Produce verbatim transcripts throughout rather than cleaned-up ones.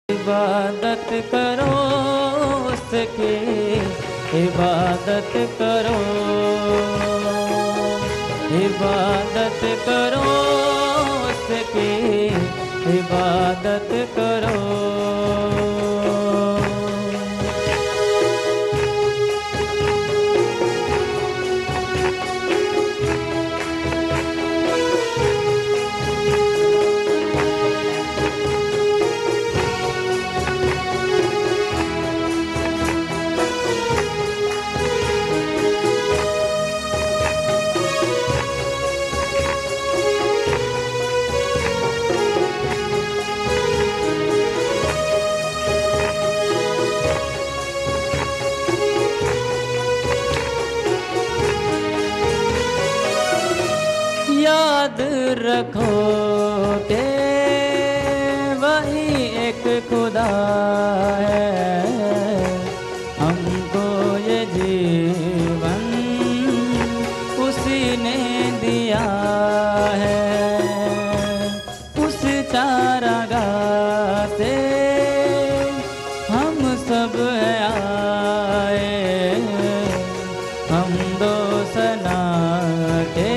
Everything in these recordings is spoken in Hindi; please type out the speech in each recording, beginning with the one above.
इबादत करो उसकी, इबादत करो, इबादत करो उसकी, इबादत करो। याद रखो कि वही एक खुदा है, हमको ये जीवन उसी ने दिया है। उस चारागाह से हम सब आए, हम दो सना के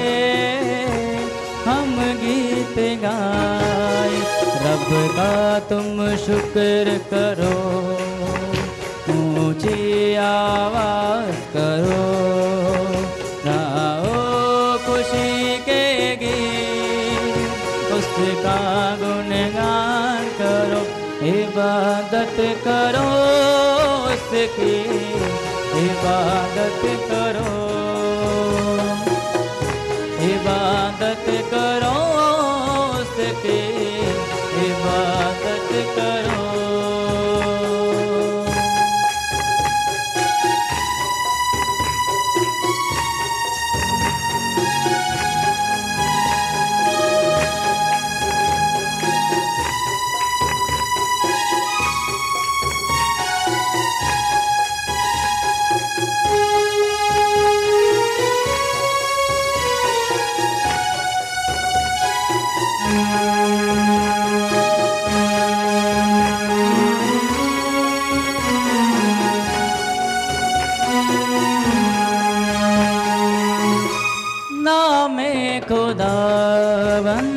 हम गीत गाए। रब का तुम शुक्र करो, ऊंची आवाज करो, गाओ खुशी के गीत, उसका गुणगान करो। इबादत करो उसकी, इबादत करो, इबादत करो उसकी, इबादत करो। नामे खुदावन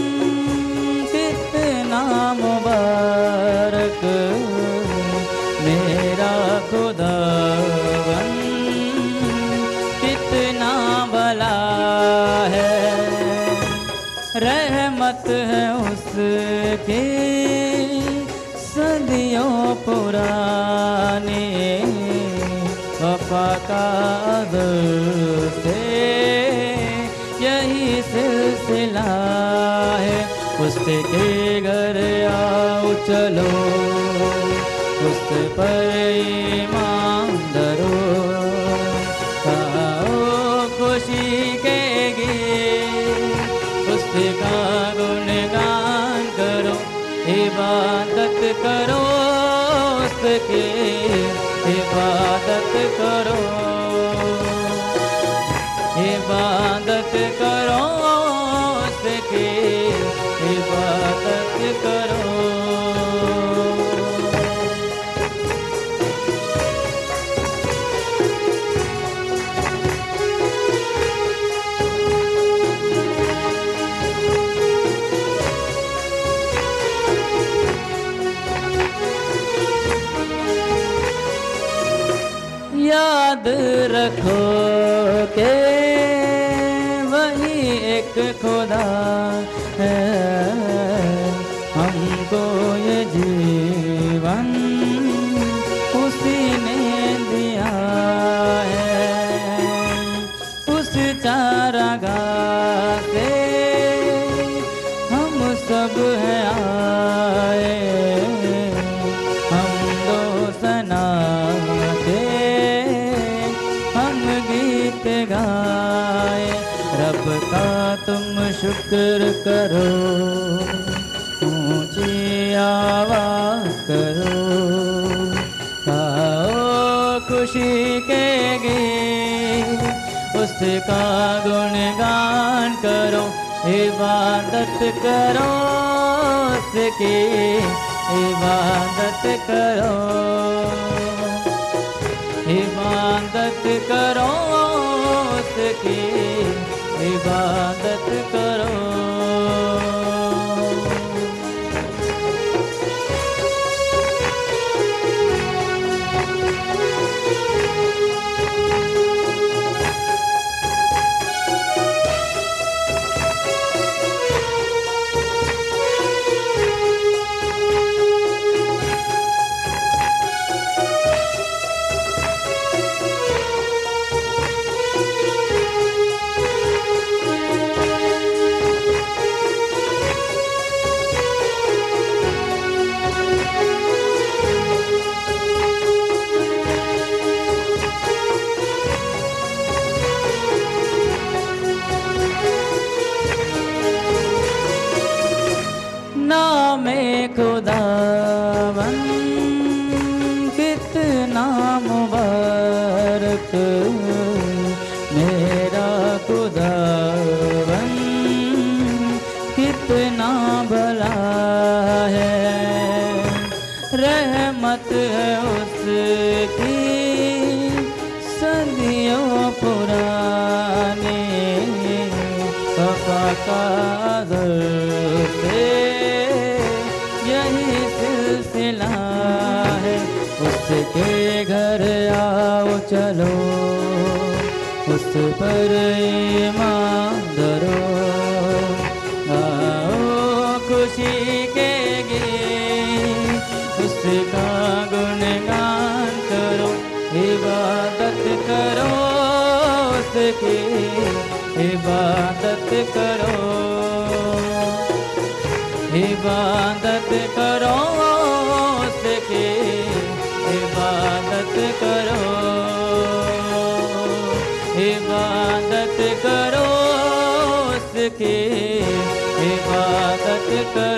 कितना मुबारक, मेरा खुदावन कितना भला है। रहमत है उसकी सदियों पुरानी, वफा का अदल से यही सिलसिला है। उसके घर आओ चलो, उस पर ईमान धरो, खाओ खुशी के गीत, उसका गुणगान करो। इबादत करो उसकी, इबादत करो, इबादत करो उसकी, इबादत करो। याद रखो कि वही एक खुदा है, हमको ये जीवन उसी ने दिया है। उस चारागाह से हम सब हैं आए, हम दो सना के हम गीत गाए। रब का तुम शुक्र करो, ऊंची आवाज करो, गाओ खुशी के गीत, उसका गुणगान करो। इबादत करो उसकी, इबादत करो, इबादत करो उसकी, इबादत करो। नामे खुदावन कितना मुबारक, मेरा खुदावन कितना भला है। रहमत है उसकी सदियों पुरानी, वफा का दर से यही सिलसिला है। उसके घर आओ चलो, उस पर ईमान धरो, आओ खुशी के गीत उसका गुणगान करो, इबादत करो उसकी, इबादत करो, इबादत करो उसकी, इबादत करो, इबादत करो उसकी, इबादत करो।